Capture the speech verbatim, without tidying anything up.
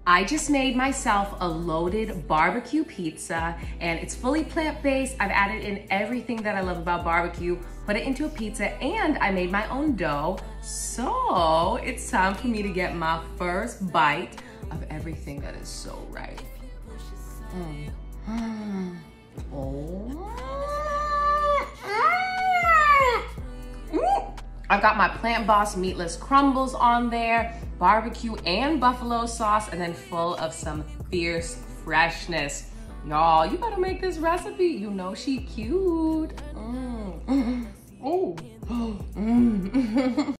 I just made myself a loaded barbecue pizza, and it's fully plant-based. I've added in everything that I love about barbecue, put it into a pizza, and I made my own dough. So it's time for me to get my first bite of everything that is so right. Mm. Mm. Oh. Mm. I've got my Plant Boss meatless crumbles on there, barbecue and buffalo sauce, and then full of some fierce freshness. Y'all, you better make this recipe. You know she cute. Mm. Mm. Oh. Mm.